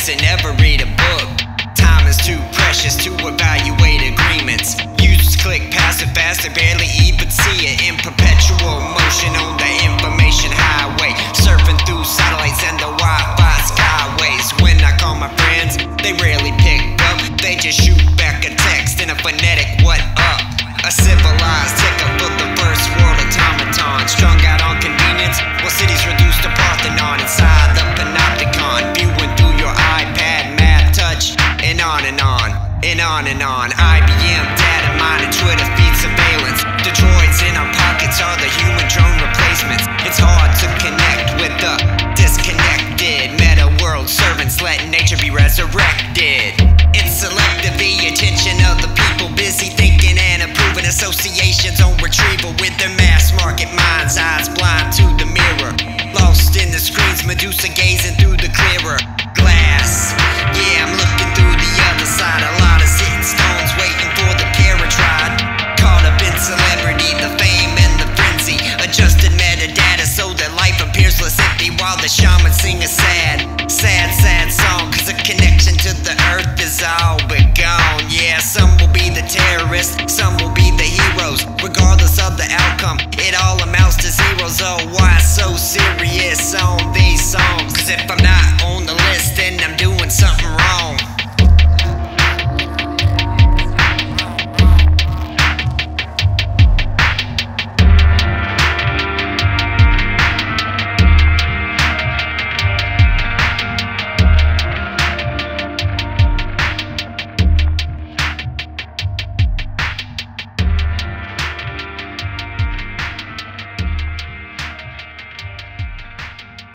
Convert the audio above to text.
books and never read a book. Time is too precious to evaluate agreements. Users click past it fast, they barely even see it. In perpetual motion on the information highway, surfing through satellites and the Wi-Fi skyways. When I call my friends, they rarely pick up. They just shoot back a text in a phonetic what up. A civilized ticker for the first world automaton, strung out on convenience while cities reduced to Parthenon. Inside the panopticon, viewing through your iPad, Mad Touch, and on and on, and on and on. IBM data mining, Twitter feed surveillance. The droids in our pockets are the human drone replacements. It's hard to connect with the disconnected. Meta world servants, letting nature be resurrected. It's selective, the attention of the people busy thinking and approving. Associations on retrieval with their mass market minds, eyes blind to the mirror. Lost in the screens, Medusa gazing through the clearer glass. Yeah, I'm looking through the other side. A lot of sitting stones waiting for the carriage ride. Caught up in celebrity, the fame and the frenzy. Adjusted metadata so that life appears less empty, while the shaman sing a sad, sad, sad song. Cause the connection to the earth is all but gone. Yeah, some will be the terrorists, some